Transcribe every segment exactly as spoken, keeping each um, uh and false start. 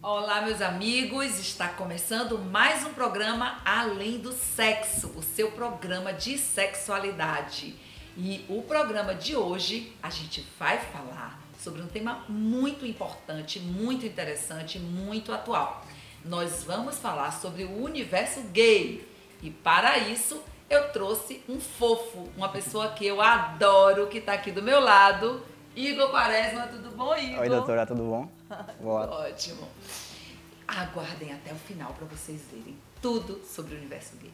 Olá, meus amigos, está começando mais um programa Além do Sexo, o seu programa de sexualidade. E o programa de hoje a gente vai falar sobre um tema muito importante, muito interessante, muito atual. Nós vamos falar sobre o universo gay e para isso eu trouxe um fofo, uma pessoa que eu adoro, que está aqui do meu lado, Igor Quaresma. Tudo bom, Igor? Oi, doutora, tudo bom? Boa. Ótimo. Aguardem até o final para vocês verem tudo sobre o universo gay.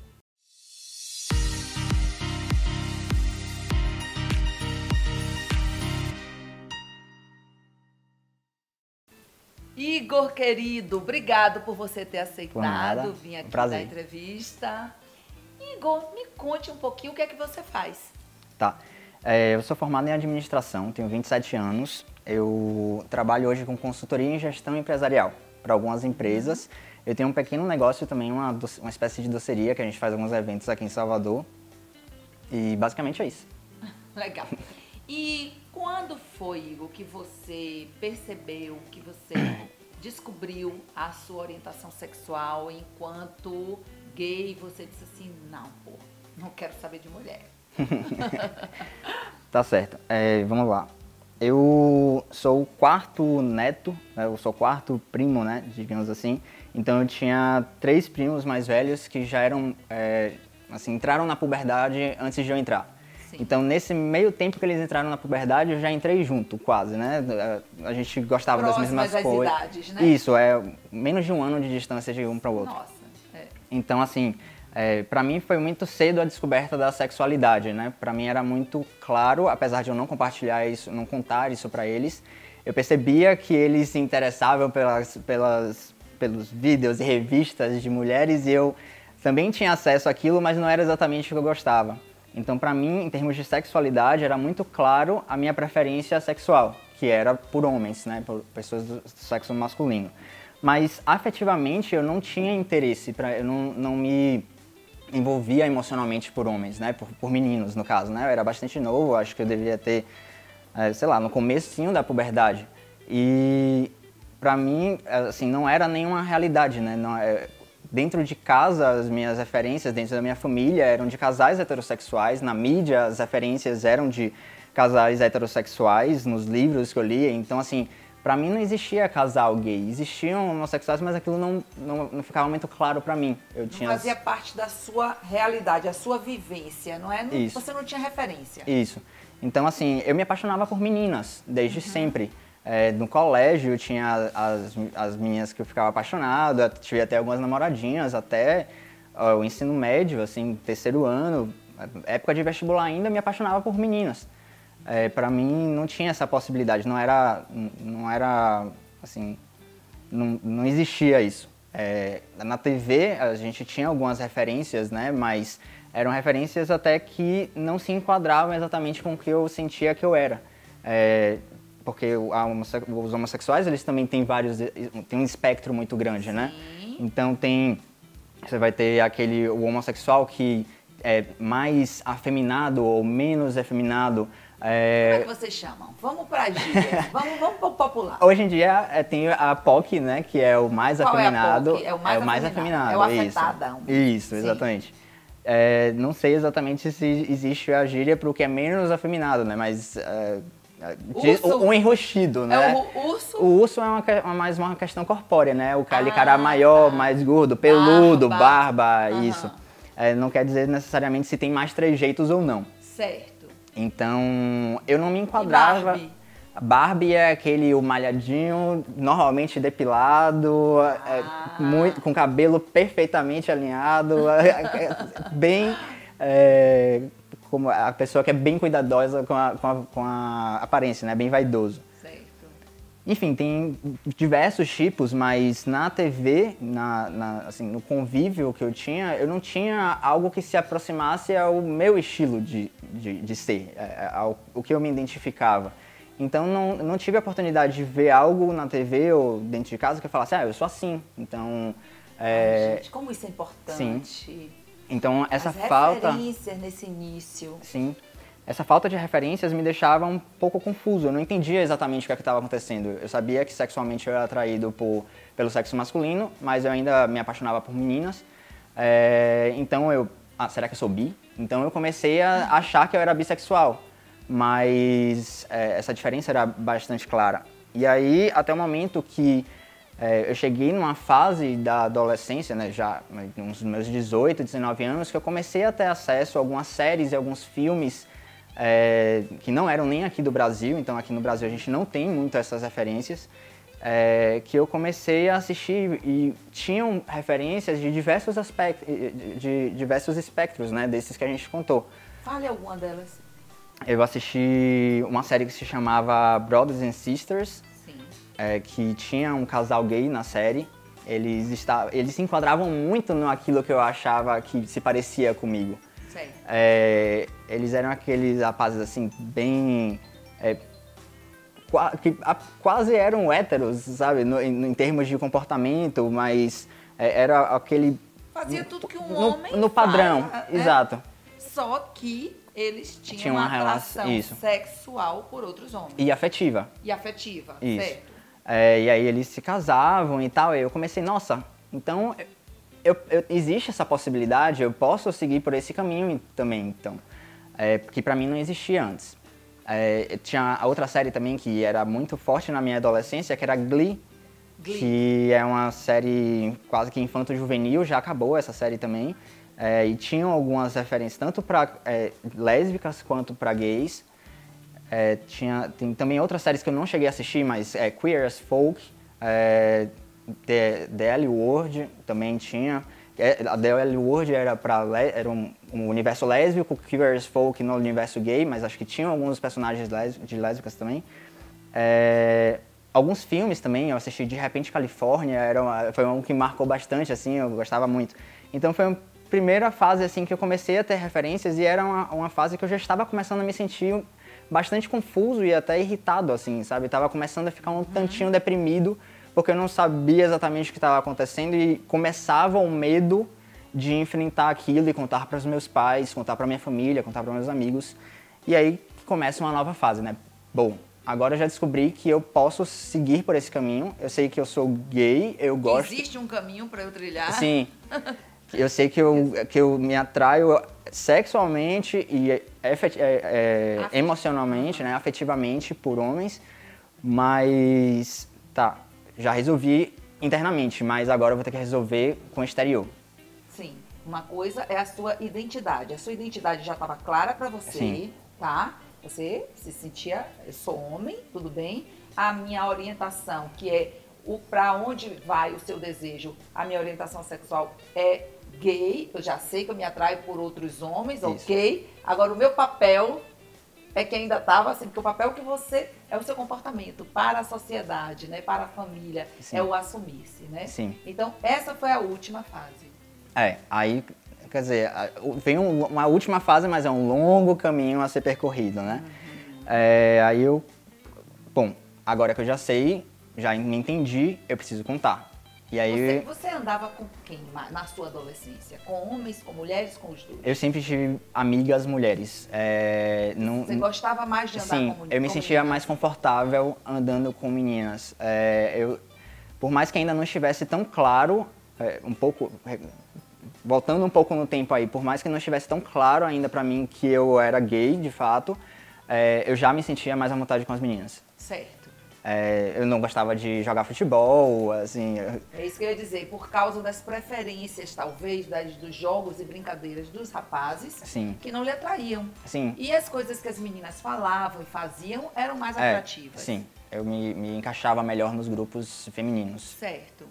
Igor, querido, obrigado por você ter aceitado vir aqui Prazer. dar entrevista. Igor, me conte um pouquinho o que é que você faz. Tá. É, eu sou formado em administração, tenho vinte e sete anos. Eu trabalho hoje com consultoria em gestão empresarial para algumas empresas. Eu tenho um pequeno negócio também, uma, uma espécie de doceria, que a gente faz alguns eventos aqui em Salvador. E basicamente é isso. Legal. E quando foi, Igor, que você percebeu, que você descobriu a sua orientação sexual enquanto gay? Você disse assim, não, pô, não quero saber de mulher. Tá certo. É, vamos lá. Eu sou o quarto neto, né, eu sou o quarto primo, né, digamos assim. Então eu tinha três primos mais velhos que já eram, é, assim, entraram na puberdade antes de eu entrar. Sim. Então nesse meio tempo que eles entraram na puberdade, eu já entrei junto, quase, né? A gente gostava Próximas das mesmas às coisas. idades, né? Isso, é menos de um ano de distância de um para o outro. Nossa, é. Então, assim, é, para mim foi muito cedo a descoberta da sexualidade, né? Para mim era muito claro, apesar de eu não compartilhar isso, não contar isso para eles, eu percebia que eles se interessavam pelas, pelas, pelos vídeos e revistas de mulheres e eu também tinha acesso àquilo, mas não era exatamente o que eu gostava. Então, para mim, em termos de sexualidade, era muito claro a minha preferência sexual, que era por homens, né? Por pessoas do sexo masculino. Mas, afetivamente, eu não tinha interesse, pra, eu não, não me envolvia emocionalmente por homens, né? Por, por meninos, no caso, né? Eu era bastante novo, acho que eu deveria ter, é, sei lá, no comecinho da puberdade. E, pra mim, assim, não era nenhuma realidade, né? Não, é, dentro de casa, as minhas referências, dentro da minha família, eram de casais heterossexuais. Na mídia, as referências eram de casais heterossexuais, nos livros que eu lia. Então, assim, pra mim não existia casal gay, existiam homossexuais, mas aquilo não, não, não ficava muito claro pra mim. Eu Não tinha... fazia parte da sua realidade, a sua vivência, não é? Não, Isso. Você não tinha referência. Isso. Então, assim, eu me apaixonava por meninas, desde uhum. sempre. É, no colégio, eu tinha as, as meninas que eu ficava apaixonado, eu tive até algumas namoradinhas, até ó, o ensino médio, assim, terceiro ano, época de vestibular ainda, me apaixonava por meninas. É, para mim não tinha essa possibilidade, não era, não era assim, não, não existia isso. É, na T V a gente tinha algumas referências, né, mas eram referências até que não se enquadravam exatamente com o que eu sentia que eu era. É, porque a homosse- os homossexuais, eles também têm vários, tem um espectro muito grande, Sim. né? Então tem, você vai ter aquele, o homossexual que é mais afeminado ou menos afeminado. É... Como é que vocês chamam? Vamos pra gíria, vamos, vamos pro popular. Hoje em dia é, tem a P O C, né, que é o mais Qual afeminado. É, a P O C? É o mais, é o mais afeminado. afeminado. É o afetadão. Isso, isso exatamente. É, não sei exatamente se existe a gíria para o que é menos afeminado, né, mas... É, Urso. Um enrustido, né? É o urso? O urso é uma, uma, mais uma questão corpórea, né? O cara, ah, cara tá. maior, mais gordo, peludo, barba, barba uhum. isso. É, não quer dizer necessariamente se tem mais trejeitos ou não. Certo. Então, eu não me enquadrava... E Barbie? Barbie é aquele o malhadinho, normalmente depilado, Ah. é, muito, com cabelo perfeitamente alinhado, é, bem... É, como a pessoa que é bem cuidadosa com a, com a, com a aparência, né? Bem vaidoso. Certo. Enfim, tem diversos tipos, mas na T V, na, na, assim, no convívio que eu tinha, eu não tinha algo que se aproximasse ao meu estilo de, de, de ser, ao, ao que eu me identificava. Então, não, não tive a oportunidade de ver algo na T V ou dentro de casa que eu falasse, ah, eu sou assim. Então, é... Ai, gente, como isso é importante. Sim. Então, essa As falta... referências nesse início. Sim. essa falta de referências me deixava um pouco confuso. Eu não entendia exatamente o que estava acontecendo. Eu sabia que sexualmente eu era atraído por, pelo sexo masculino, mas eu ainda me apaixonava por meninas. É, então eu... Ah, será que eu sou bi? Então eu comecei a achar que eu era bissexual. Mas é, essa diferença era bastante clara. E aí, até o momento que é, eu cheguei numa fase da adolescência, né, já nos meus dezoito, dezenove anos, que eu comecei a ter acesso a algumas séries e alguns filmes é, que não eram nem aqui do Brasil, então aqui no Brasil a gente não tem muito essas referências, é, que eu comecei a assistir e tinham referências de diversos aspectos, de diversos espectros, né, desses que a gente contou. Fale alguma delas. Eu assisti uma série que se chamava Brothers and Sisters, é, que tinha um casal gay na série. Eles, estavam, eles se enquadravam muito naquilo que eu achava que se parecia comigo. É, eles eram aqueles rapazes assim, bem... É, qua, que a, quase eram héteros, sabe, no, em, em termos de comportamento, mas é, era aquele... Fazia tudo que um no, homem No padrão, faz, exato. É, só que eles tinham Tinha uma, uma relação relação, sexual por outros homens. E afetiva. E afetiva, Isso. certo. É, e aí eles se casavam e tal, e eu comecei, nossa, então eu, eu, existe essa possibilidade, eu posso seguir por esse caminho também, então, é, que pra mim não existia antes. É, tinha a outra série também que era muito forte na minha adolescência, que era Glee, Glee. Que é uma série quase que infanto-juvenil, já acabou essa série também, é, e tinham algumas referências tanto para é, lésbicas quanto para gays. É, tinha, tem também outras séries que eu não cheguei a assistir, mas é, Queer as Folk, é, The, The L Word também tinha. É, a The L Word era, pra, era um, um universo lésbico, Queer as Folk no universo gay, mas acho que tinham alguns personagens de lésbicas também. É, alguns filmes também, eu assisti De Repente Califórnia, era uma, foi um que marcou bastante, assim, eu gostava muito. Então foi a primeira fase assim, que eu comecei a ter referências e era uma, uma fase que eu já estava começando a me sentir bastante confuso e até irritado, assim, sabe? Tava começando a ficar um tantinho deprimido, porque eu não sabia exatamente o que estava acontecendo e começava o medo de enfrentar aquilo e contar para os meus pais, contar para minha família, contar para meus amigos. E aí começa uma nova fase, né? Bom, agora eu já descobri que eu posso seguir por esse caminho. Eu sei que eu sou gay, eu gosto... Existe um caminho para eu trilhar? Sim. Eu sei que eu, que eu me atraio sexualmente e efet, é, é, emocionalmente, né, afetivamente por homens, mas tá, já resolvi internamente, mas agora eu vou ter que resolver com o exterior. Sim, uma coisa é a sua identidade. A sua identidade já estava clara para você, Sim. tá? Você se sentia, eu sou homem, tudo bem. A minha orientação, que é o para onde vai o seu desejo, a minha orientação sexual é gay, eu já sei que eu me atraio por outros homens, Isso. ok? Agora, o meu papel é que ainda estava assim, porque o papel que você... é o seu comportamento para a sociedade, né? Para a família, Sim. é o assumir-se, né? Sim. Então, essa foi a última fase. É, aí, quer dizer, vem uma última fase, mas é um longo caminho a ser percorrido, né? Uhum. É, aí eu... Bom, agora que eu já sei, já me entendi, eu preciso contar. E aí, você, você andava com quem na sua adolescência? Com homens, com mulheres, com os dois? Eu sempre tive amigas mulheres. É, não, você gostava mais de andar sim, com mulheres? Sim, eu me sentia meninas? mais confortável andando com meninas. É, eu, por mais que ainda não estivesse tão claro, é, um pouco, voltando um pouco no tempo aí, por mais que não estivesse tão claro ainda pra mim que eu era gay, de fato, é, eu já me sentia mais à vontade com as meninas. Certo. É, eu não gostava de jogar futebol, assim... É isso que eu ia dizer, por causa das preferências, talvez, das, dos jogos e brincadeiras dos rapazes, Sim. que não lhe atraíam. Sim. E as coisas que as meninas falavam e faziam eram mais é, atrativas. Sim, eu me, me encaixava melhor nos grupos femininos. Certo.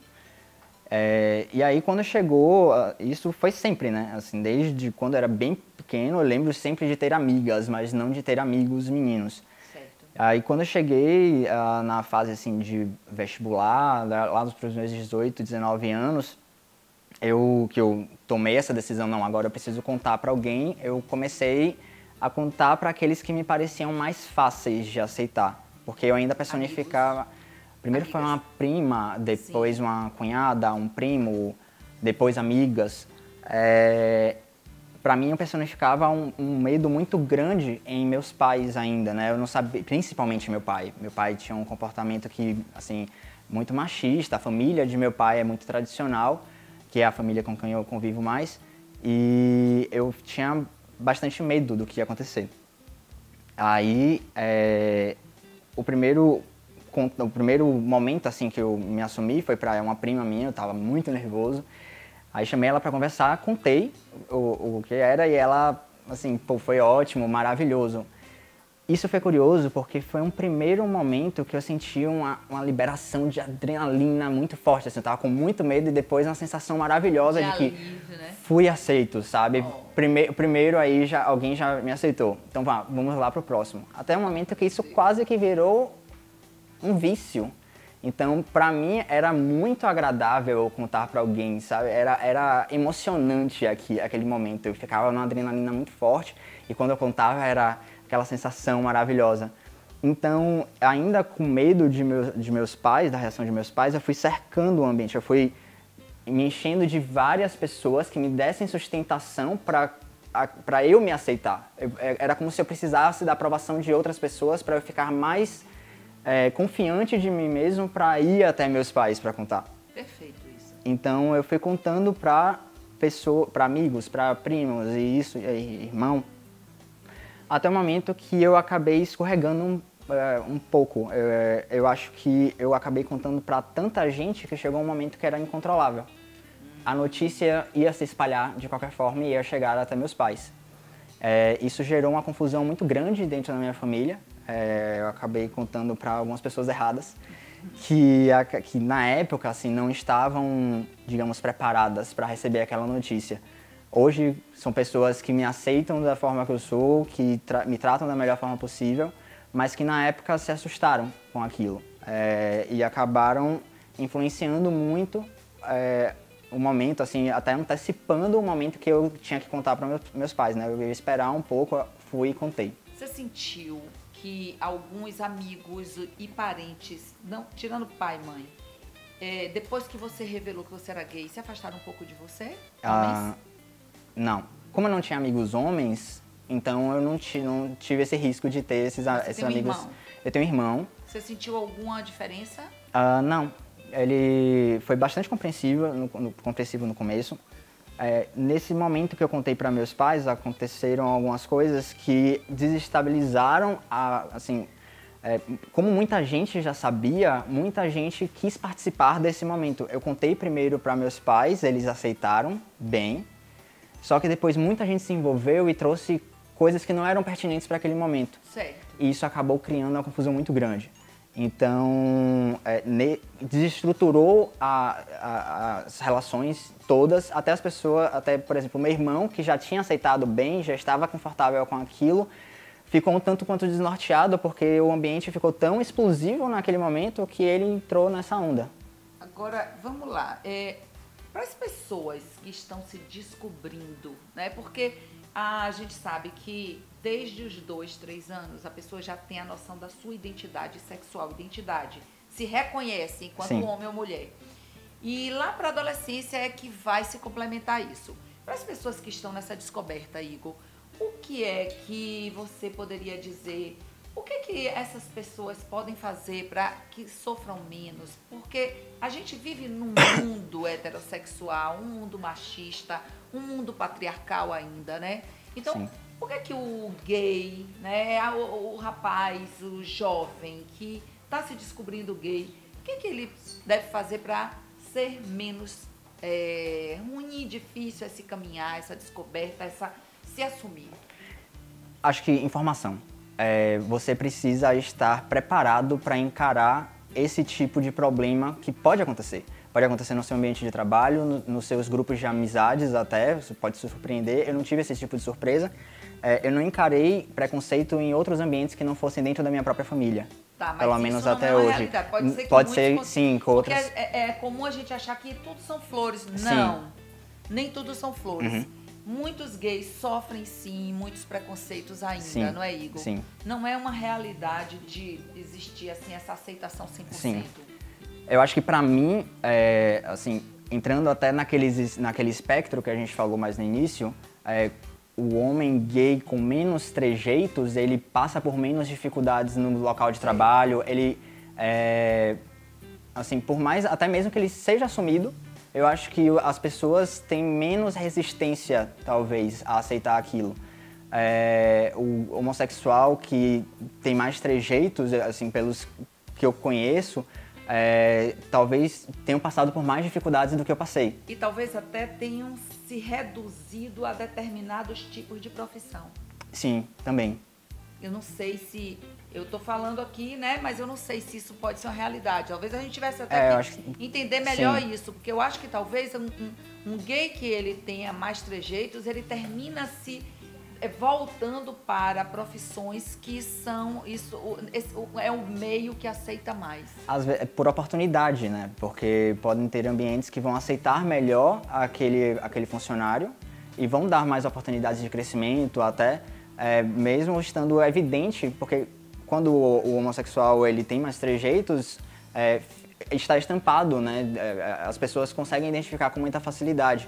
É, e aí, quando chegou, isso foi sempre, né? Assim, desde quando eu era bem pequeno, eu lembro sempre de ter amigas, mas não de ter amigos meninos. Aí quando eu cheguei uh, na fase assim, de vestibular, lá nos meus dezoito, dezenove anos, eu, que eu tomei essa decisão, não, agora eu preciso contar para alguém, eu comecei a contar para aqueles que me pareciam mais fáceis de aceitar, porque eu ainda personificava... Amigos. Primeiro amigas. Foi uma prima, depois Sim. uma cunhada, um primo, depois amigas. É, para mim eu personificava um, um medo muito grande em meus pais ainda, né? Eu não sabia, principalmente meu pai. Meu pai tinha um comportamento que, assim, muito machista. A família de meu pai é muito tradicional, que é a família com quem eu convivo mais, e eu tinha bastante medo do que ia acontecer. Aí, é, o primeiro o primeiro momento assim que eu me assumi foi para uma prima minha, eu estava muito nervoso. Aí chamei ela para conversar, contei o, o que era e ela, assim, pô, foi ótimo, maravilhoso. Isso foi curioso porque foi um primeiro momento que eu senti uma, uma liberação de adrenalina muito forte, assim, eu tava com muito medo e depois uma sensação maravilhosa de, de que alívio, né? Fui aceito, sabe? Oh. Primeiro, primeiro aí já, alguém já me aceitou, então vá, vamos lá pro próximo. Até o momento que isso quase que virou um vício. Então, pra mim, era muito agradável eu contar pra alguém, sabe? Era, era emocionante aqui, aquele momento. Eu ficava numa adrenalina muito forte e quando eu contava era aquela sensação maravilhosa. Então, ainda com medo de meus, de meus pais, da reação de meus pais, eu fui cercando o ambiente. Eu fui me enchendo de várias pessoas que me dessem sustentação pra, pra eu me aceitar. Eu, era como se eu precisasse da aprovação de outras pessoas pra eu ficar mais É, confiante de mim mesmo para ir até meus pais para contar. Perfeito isso. Então eu fui contando para pessoas, para amigos, para primos e isso, e irmão, até o momento que eu acabei escorregando um, é, um pouco. Eu, eu acho que eu acabei contando para tanta gente que chegou um momento que era incontrolável. A notícia ia se espalhar de qualquer forma e ia chegar até meus pais. É, isso gerou uma confusão muito grande dentro da minha família. É, eu acabei contando para algumas pessoas erradas que, a, que na época assim, não estavam, digamos, preparadas para receber aquela notícia. Hoje são pessoas que me aceitam da forma que eu sou, que tra me tratam da melhor forma possível, mas que na época se assustaram com aquilo é, e acabaram influenciando muito é, o momento, assim, até antecipando o momento que eu tinha que contar para meus, meus pais, né? Eu ia esperar um pouco, fui e contei. Você sentiu que alguns amigos e parentes, não, tirando pai e mãe, é, depois que você revelou que você era gay, se afastaram um pouco de você? Ah, não. Como eu não tinha amigos homens, então eu não, não tive esse risco de ter esses, você esses tem um amigos. Irmão? Eu tenho um irmão. Você sentiu alguma diferença? Ah, não. Ele foi bastante compreensivo no, no, compreensivo no começo. É, nesse momento que eu contei para meus pais, aconteceram algumas coisas que desestabilizaram, a, assim, é, como muita gente já sabia, muita gente quis participar desse momento. Eu contei primeiro para meus pais, eles aceitaram bem, só que depois muita gente se envolveu e trouxe coisas que não eram pertinentes para aquele momento. Certo. E isso acabou criando uma confusão muito grande. Então, é, ne, desestruturou a, a, as relações todas, até as pessoas, até, por exemplo, meu irmão, que já tinha aceitado bem, já estava confortável com aquilo, ficou um tanto quanto desnorteado, porque o ambiente ficou tão explosivo naquele momento que ele entrou nessa onda. Agora, vamos lá. É, para as pessoas que estão se descobrindo, né? Porque a gente sabe que desde os dois, três anos, a pessoa já tem a noção da sua identidade sexual, identidade, se reconhece enquanto Sim. homem ou mulher. E lá para a adolescência é que vai se complementar isso. Para as pessoas que estão nessa descoberta, Igor, o que é que você poderia dizer? O que é que essas pessoas podem fazer para que sofram menos? Porque a gente vive num mundo heterossexual, um mundo machista, um mundo patriarcal ainda, né? Então, Sim. por que é que o gay, né, o, o rapaz, o jovem que está se descobrindo gay, o que é que ele deve fazer para ser menos é, ruim e difícil esse caminhar, essa descoberta, essa, se assumir? Acho que informação. É, você precisa estar preparado para encarar esse tipo de problema que pode acontecer. Pode acontecer no seu ambiente de trabalho, no, nos seus grupos de amizades até, você pode se surpreender. Eu não tive esse tipo de surpresa. É, eu não encarei preconceito em outros ambientes que não fossem dentro da minha própria família. Tá, mas pelo isso menos não até é uma hoje. realidade. Pode ser, que pode muitos ser cons... sim, com Porque outras. É, é comum a gente achar que tudo são flores. Não, Sim. nem tudo são flores. Uhum. Muitos gays sofrem sim muitos preconceitos ainda, Sim. não é, Igor? Sim. Não é uma realidade de existir assim essa aceitação cem por cento. Sim. Eu acho que pra mim, é, assim, entrando até naqueles, naquele espectro que a gente falou mais no início, é, o homem gay com menos trejeitos, ele passa por menos dificuldades no local de trabalho, ele, é, assim, por mais, até mesmo que ele seja assumido, eu acho que as pessoas têm menos resistência, talvez, a aceitar aquilo. É, o homossexual que tem mais trejeitos, assim, pelos que eu conheço, é, talvez tenham passado por mais dificuldades do que eu passei. E talvez até tenham se reduzido a determinados tipos de profissão. Sim, também. Eu não sei se... Eu tô falando aqui, né? Mas eu não sei se isso pode ser uma realidade. Talvez a gente tivesse até é, que, que entender melhor sim. isso. Porque eu acho que talvez um, um, um gay que ele tenha mais trejeitos, ele termina se voltando para profissões que são... Isso esse, é o meio que aceita mais. Às vezes, é por oportunidade, né? Porque podem ter ambientes que vão aceitar melhor aquele, aquele funcionário e vão dar mais oportunidades de crescimento até, é, mesmo estando evidente, porque quando o, o homossexual ele tem mais trejeitos, é, está estampado, né? As pessoas conseguem identificar com muita facilidade.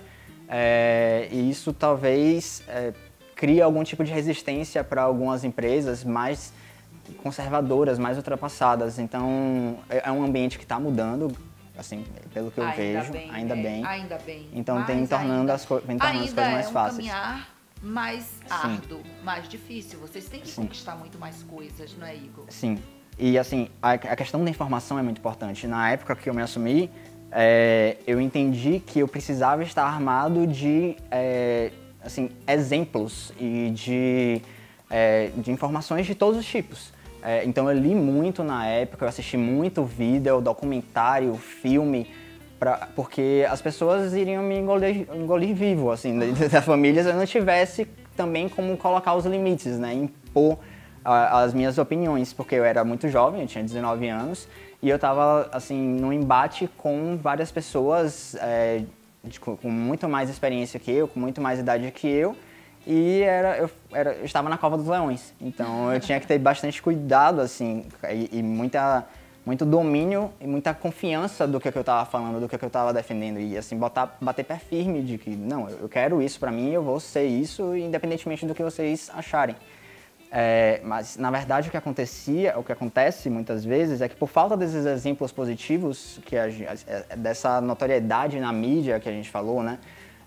É, e isso talvez é, crie algum tipo de resistência para algumas empresas mais conservadoras, mais ultrapassadas. Então, é um ambiente que está mudando, assim, pelo que eu ainda vejo, bem, ainda é, bem. Ainda bem. Então, Mas tem tornando, ainda, as, vem tornando as coisas mais é um fáceis. caminhar mais Sim. árduo, mais difícil. Vocês têm que Sim. conquistar muito mais coisas, não é, Igor? Sim. E, assim, a, a questão da informação é muito importante. Na época que eu me assumi, é, eu entendi que eu precisava estar armado de, é, assim, exemplos e de, é, de informações de todos os tipos. É, então, eu li muito na época, eu assisti muito vídeo, documentário, filme, pra, porque as pessoas iriam me engolir, engolir vivo, assim, da família, se eu não tivesse também como colocar os limites, né, impor a, as minhas opiniões, porque eu era muito jovem, eu tinha dezenove anos, e eu estava, assim, num embate com várias pessoas é, de, com muito mais experiência que eu, com muito mais idade que eu, e era, eu, era, eu estava na cova dos leões, então eu tinha que ter bastante cuidado, assim, e, e muita, muito domínio e muita confiança do que, que eu estava falando, do que, que eu estava defendendo, e assim, botar, bater pé firme de que, não, eu quero isso para mim, eu vou ser isso, independentemente do que vocês acharem. É, mas, na verdade, o que acontecia, o que acontece muitas vezes é que por falta desses exemplos positivos, que a, dessa notoriedade na mídia que a gente falou, né,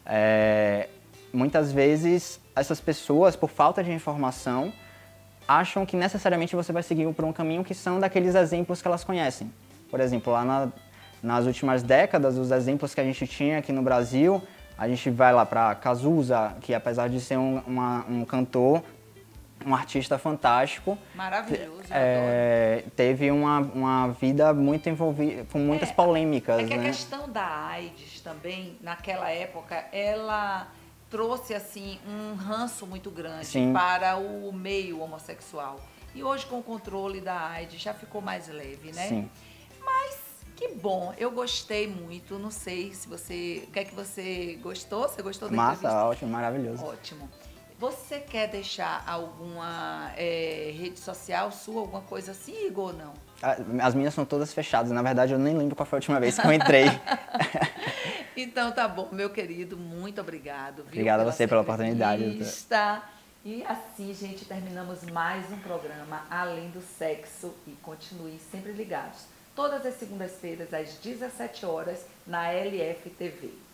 é, muitas vezes essas pessoas, por falta de informação, acham que necessariamente você vai seguir por um caminho que são daqueles exemplos que elas conhecem. Por exemplo, lá na, nas últimas décadas, os exemplos que a gente tinha aqui no Brasil, a gente vai lá para Cazuza, que apesar de ser um, uma, um cantor, um artista fantástico. Maravilhoso, é, teve uma, uma vida muito envolvida, com muitas é, polêmicas. É que né? a questão da AIDS também, naquela época, ela trouxe assim um ranço muito grande Sim. para o meio homossexual. E hoje, com o controle da AIDS, já ficou mais leve, né? Sim. Mas que bom, eu gostei muito. Não sei se você... O que é que você gostou? Você gostou da Massa, entrevista? ótimo, maravilhoso. Ótimo. Você quer deixar alguma é, rede social sua, alguma coisa assim, Igor, ou não? As minhas são todas fechadas. Na verdade, eu nem lembro qual foi a última vez que eu entrei. Então tá bom, meu querido, muito obrigado. Viu, Obrigado a você pela oportunidade. Entrevista. E assim, gente, terminamos mais um programa Além do Sexo. E continue sempre ligados. Todas as segundas-feiras, às dezessete horas, na L F T V.